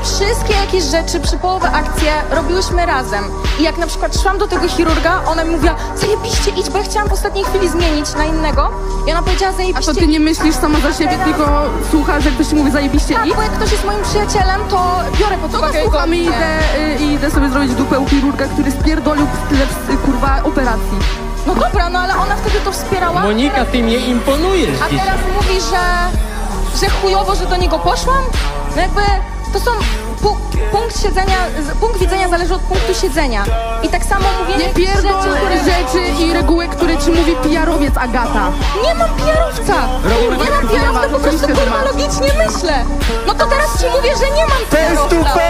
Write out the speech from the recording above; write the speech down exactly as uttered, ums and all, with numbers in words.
wszystkie jakieś rzeczy, przypołowe akcje robiłyśmy razem. I jak na przykład szłam do tego chirurga, ona mi mówiła, zajebiście idź, bo ja chciałam w ostatniej chwili zmienić na innego. I ona powiedziała, A zajebiście to ty nie myślisz sama za siebie, teraz... tylko słuchasz, jak ktoś ci mówi zajebiście Tak, idź? bo jak ktoś jest moim przyjacielem, to biorę pod To uwagę jego słucham i opinię. idę, y, i idę sobie zrobić dupę u chirurga, który spierdolił tyle, y, kurwa, operacji. No dobra, no ale ona wtedy to wspierała. Monika, ty mnie imponujesz A dzisiaj. teraz mówi, że, że chujowo, że do niego poszłam? No jakby to są pu punkt siedzenia, punkt widzenia zależy od punktu siedzenia. I tak samo mówienie Nie pierdol rzeczy, które... rzeczy i reguły, które ci mówi pijarowiec Agata. Nie mam pijarowca! Robert, Nie mam nie pijarowca, ma, po prostu oczywiście, że kurwa ma. logicznie myślę. No to teraz ci mówię, że nie mam Face to pijarowca.